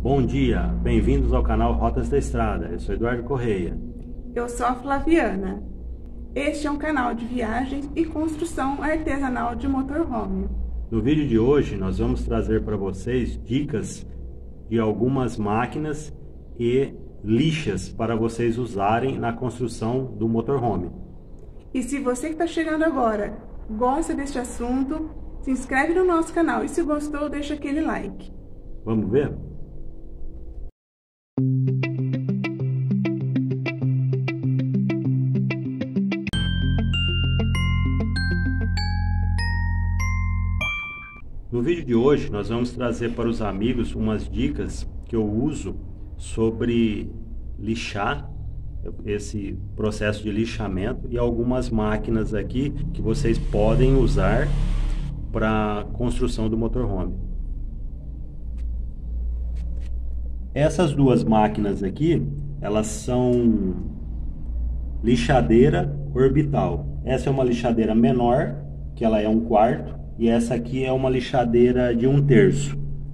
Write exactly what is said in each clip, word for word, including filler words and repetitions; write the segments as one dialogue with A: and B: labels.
A: Bom dia, bem-vindos ao canal Rotas da Estrada. Eu sou Eduardo Correia.
B: Eu sou a Flaviana. Este é um canal de viagens e construção artesanal de motorhome.
A: No vídeo de hoje nós vamos trazer para vocês dicas de algumas máquinas e lixas para vocês usarem na construção do motorhome.
B: E se você que está chegando agora gosta deste assunto, se inscreve no nosso canal e se gostou, deixa aquele like.
A: Vamos ver? No vídeo de hoje nós vamos trazer para os amigos umas dicas que eu uso sobre lixar, esse processo de lixamento, e algumas máquinas aqui que vocês podem usar para construção do motorhome. Essas duas máquinas aqui, elas são lixadeira orbital. Essa é uma lixadeira menor, que ela é um quarto, e essa aqui é uma lixadeira de um terço.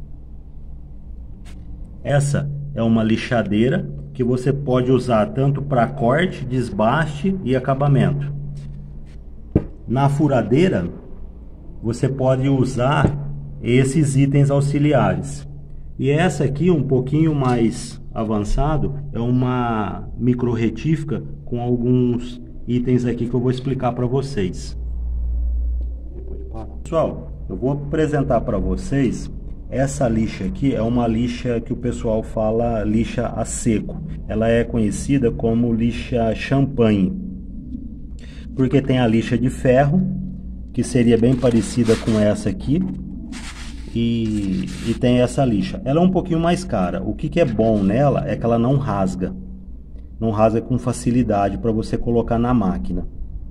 A: Essa é uma lixadeira que você pode usar tanto para corte, desbaste e acabamento. Na furadeira, você pode usar esses itens auxiliares. E essa aqui, um pouquinho mais avançado, é uma micro retífica com alguns itens aqui que eu vou explicar para vocês. Pessoal, eu vou apresentar para vocês essa lixa aqui. É uma lixa que o pessoal fala lixa a seco. Ela é conhecida como lixa champanhe, porque tem a lixa de ferro, que seria bem parecida com essa aqui, e, e tem essa lixa. Ela é um pouquinho mais cara. O que, que é bom nela é que ela não rasga, não rasga com facilidade para você colocar na máquina.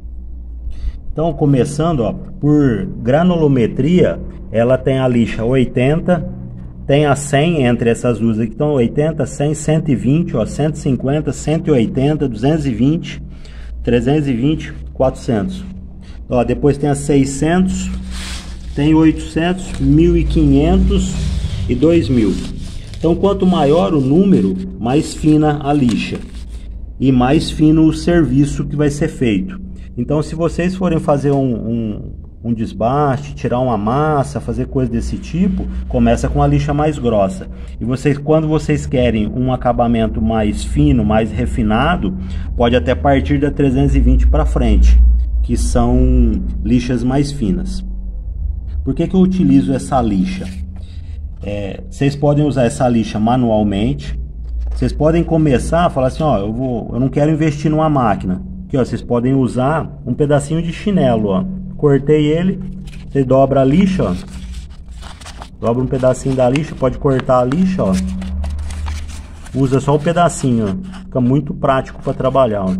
A: Então, começando, ó, por granulometria, ela tem a lixa oitenta, tem a cem entre essas duas aqui, então oitenta, cem, cento e vinte, ó, cento e cinquenta, cento e oitenta, duzentos e vinte, trezentos e vinte, quatrocentos. Ó, depois tem a seiscentos, tem oitocentos, mil e quinhentos e dois mil. Então, quanto maior o número, mais fina a lixa e mais fino o serviço que vai ser feito. Então, se vocês forem fazer um, um, um desbaste, tirar uma massa, fazer coisa desse tipo, começa com a lixa mais grossa. E vocês, quando vocês querem um acabamento mais fino, mais refinado, pode até partir da trezentos e vinte para frente, que são lixas mais finas. Por que que eu utilizo essa lixa? É, vocês podem usar essa lixa manualmente. Vocês podem começar a falar assim, ó, eu, vou, eu não quero investir numa máquina. Aqui, ó, vocês podem usar um pedacinho de chinelo, ó. Cortei ele, você dobra a lixa, ó. Dobra um pedacinho da lixa, pode cortar a lixa, ó. Usa só um pedacinho, ó. Fica muito prático para trabalhar, ó.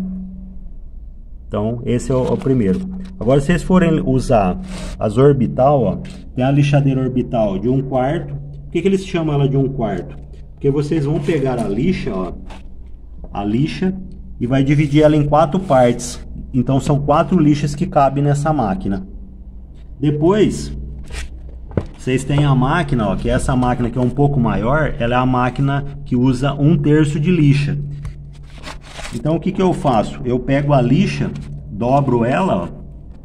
A: Então, esse é o, é o primeiro. Agora, se vocês forem usar as orbital, ó, tem a lixadeira orbital de um quarto. Por que que eles chamam ela de um quarto? Porque vocês vão pegar a lixa, ó, a lixa, e vai dividir ela em quatro partes. Então são quatro lixas que cabem nessa máquina. Depois vocês têm a máquina, ó, que é essa máquina que é um pouco maior. Ela é a máquina que usa um terço de lixa. Então o que que eu faço? Eu pego a lixa, dobro ela, ó,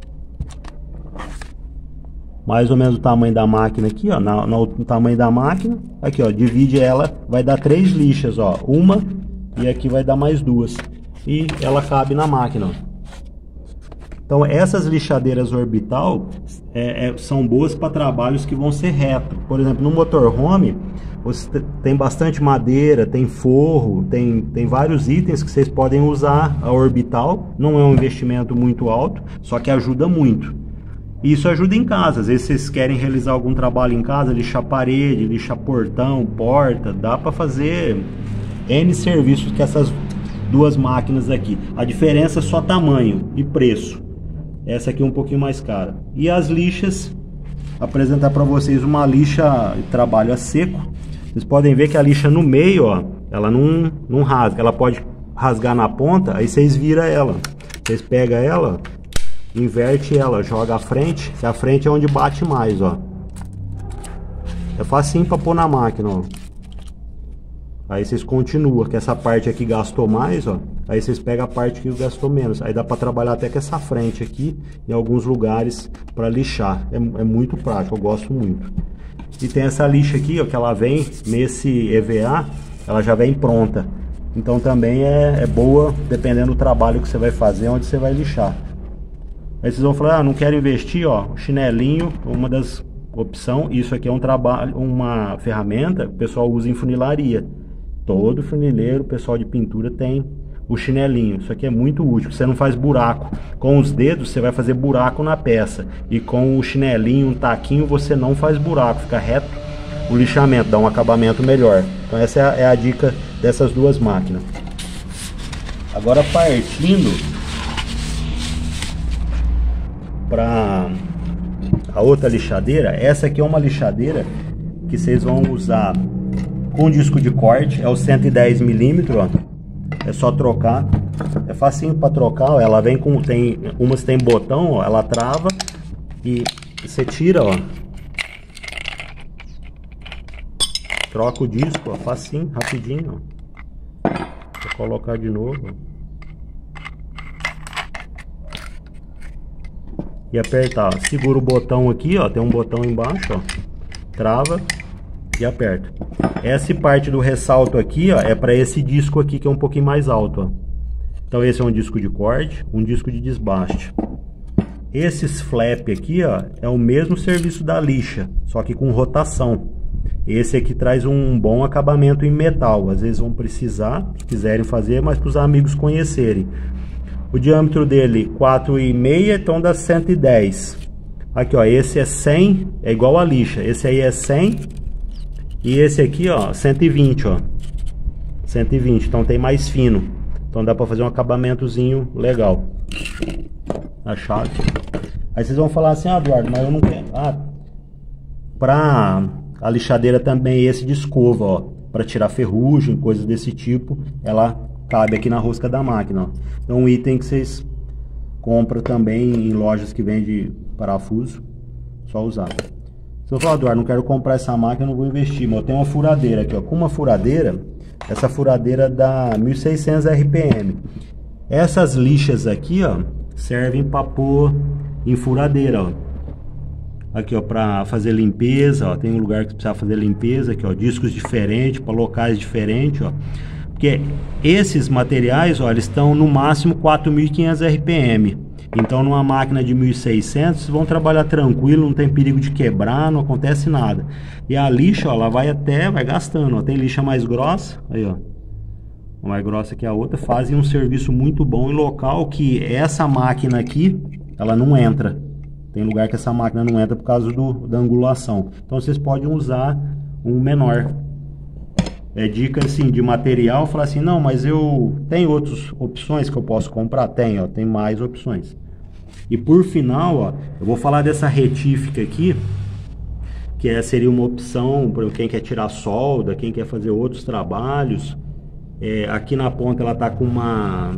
A: mais ou menos o tamanho da máquina aqui, ó, na, no tamanho da máquina. Aqui, ó, divide ela, vai dar três lixas, ó, uma, e aqui vai dar mais duas. E ela cabe na máquina, ó. Então essas lixadeiras orbital é, é, são boas para trabalhos que vão ser reto. Por exemplo, no motorhome você tem bastante madeira, tem forro, tem, tem vários itens que vocês podem usar a orbital. Não é um investimento muito alto, só que ajuda muito. E isso ajuda em casa. Às vezes vocês querem realizar algum trabalho em casa, lixar parede, lixar portão, porta, dá para fazer N serviços que essas duas máquinas aqui. A diferença é só tamanho e preço. Essa aqui é um pouquinho mais cara. E as lixas, apresentar para vocês uma lixa de trabalho a seco. Vocês podem ver que a lixa no meio, ó, ela não, não rasga. Ela pode rasgar na ponta, aí vocês viram ela. Vocês pegam ela, inverte ela, joga à frente, que a frente é onde bate mais, ó. É facinho para pôr na máquina, ó. Aí vocês continuam, que essa parte aqui gastou mais, ó. Aí vocês pegam a parte que gastou menos. Aí dá para trabalhar até com essa frente aqui, em alguns lugares, para lixar. É, é muito prático, eu gosto muito. E tem essa lixa aqui, ó, que ela vem nesse E V A, ela já vem pronta. Então também é, é boa, dependendo do trabalho que você vai fazer, onde você vai lixar. Aí vocês vão falar, ah, não quero investir, ó, o chinelinho, uma das opções. Isso aqui é um trabalho, uma ferramenta que o pessoal usa em funilaria. Todo funileiro, pessoal de pintura tem o chinelinho. Isso aqui é muito útil, você não faz buraco. Com os dedos você vai fazer buraco na peça. E com o chinelinho, um taquinho, você não faz buraco, fica reto o lixamento, dá um acabamento melhor. Então essa é a, é a dica dessas duas máquinas. Agora partindo para a outra lixadeira, essa aqui é uma lixadeira que vocês vão usar com disco de corte, é o cento e dez milímetros, ó. É só trocar, é facinho para trocar, ó. Ela vem com, tem umas tem botão, ó, ela trava e você tira, ó, troca o disco, ó, facinho, rapidinho, ó. Vou colocar de novo, ó. E apertar, ó. Segura o botão aqui, ó, tem um botão embaixo, ó, trava e aperta. Essa parte do ressalto aqui, ó, é para esse disco aqui que é um pouquinho mais alto, ó. Então esse é um disco de corte, um disco de desbaste. Esses flap aqui, ó, é o mesmo serviço da lixa, só que com rotação. Esse aqui traz um bom acabamento em metal. Às vezes vão precisar, se quiserem fazer, mas para os amigos conhecerem. O diâmetro dele quatro e meio, então dá cento e dez. Aqui, ó, esse é cem, é igual a lixa. Esse aí é cem e esse aqui, ó, cento e vinte, ó. cento e vinte, então tem mais fino. Então dá para fazer um acabamentozinho legal. A chave. Aí vocês vão falar assim, ah, Eduardo, mas eu não quero. Ah, para a lixadeira também esse de escova, ó, para tirar ferrugem, coisas desse tipo, ela cabe aqui na rosca da máquina, ó. Então um item que vocês compram também em lojas que vendem parafuso, só usar. Se eu falar, Eduardo, não quero comprar essa máquina, não vou investir, mas eu tenho uma furadeira aqui, ó. Com uma furadeira, essa furadeira dá mil e seiscentos R P M. Essas lixas aqui, ó, servem para pôr em furadeira, ó. Aqui, ó, para fazer limpeza, ó, tem um lugar que precisa fazer limpeza, aqui, ó, discos diferentes, para locais diferentes, ó. Porque esses materiais, ó, eles estão no máximo quatro mil e quinhentos R P M. Então numa máquina de mil e seiscentos vão trabalhar tranquilo, não tem perigo de quebrar, não acontece nada. E a lixa, ó, ela vai até, vai gastando, ó. Tem lixa mais grossa, aí, ó, a mais grossa que a outra, fazem um serviço muito bom em local que essa máquina aqui, ela não entra. Tem lugar que essa máquina não entra por causa do, da angulação. Então vocês podem usar um menor. É dica assim de material, falar assim, não, mas eu tenho outras opções que eu posso comprar? Tem, ó, tem mais opções. E por final, ó, eu vou falar dessa retífica aqui, que é, seria uma opção para quem quer tirar solda, quem quer fazer outros trabalhos. É, aqui na ponta ela tá com uma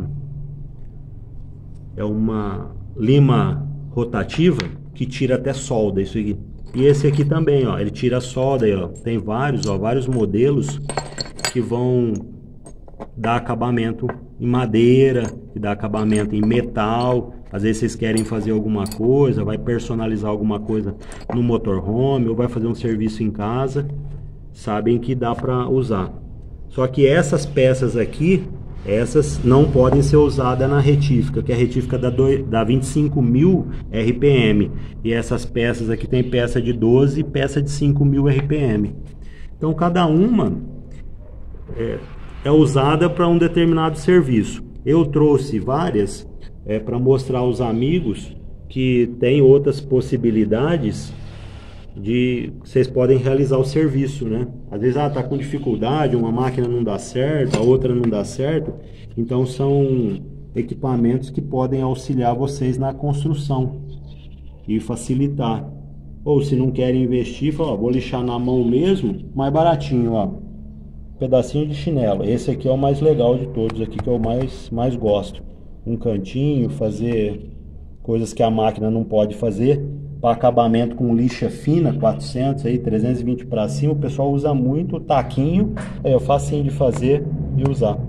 A: é uma lima rotativa que tira até solda, isso aqui. E esse aqui também, ó, ele tira solda aí, ó. Tem vários, ó, vários modelos que vão dar acabamento em madeira, que dá acabamento em metal. Às vezes vocês querem fazer alguma coisa, vai personalizar alguma coisa no motorhome ou vai fazer um serviço em casa, sabem que dá para usar. Só que essas peças aqui, essas não podem ser usadas na retífica, que a retífica dá, dá vinte e cinco mil R P M. E essas peças aqui tem peça de doze e peça de cinco mil R P M. Então cada uma é, é usada para um determinado serviço. Eu trouxe várias é, para mostrar aos amigos que tem outras possibilidades de vocês podem realizar o serviço, né? Às vezes, ah, tá com dificuldade, uma máquina não dá certo, a outra não dá certo. Então são equipamentos que podem auxiliar vocês na construção e facilitar. Ou se não querem investir, fala, ó, vou lixar na mão mesmo, mais baratinho, ó. Pedacinho de chinelo. Esse aqui é o mais legal de todos aqui, que eu mais, mais gosto. Um cantinho, fazer coisas que a máquina não pode fazer. para acabamento com lixa fina, quatrocentos, aí, trezentos e vinte para cima, o pessoal usa muito o taquinho. É, eu facinho de fazer e usar.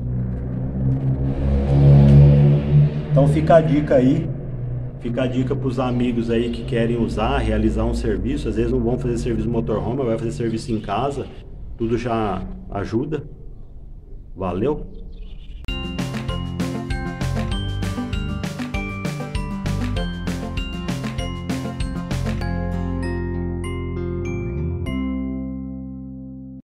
A: Então fica a dica aí, fica a dica para os amigos aí que querem usar, realizar um serviço. Às vezes não vão fazer serviço motorhome, vai fazer serviço em casa, tudo já ajuda. Valeu!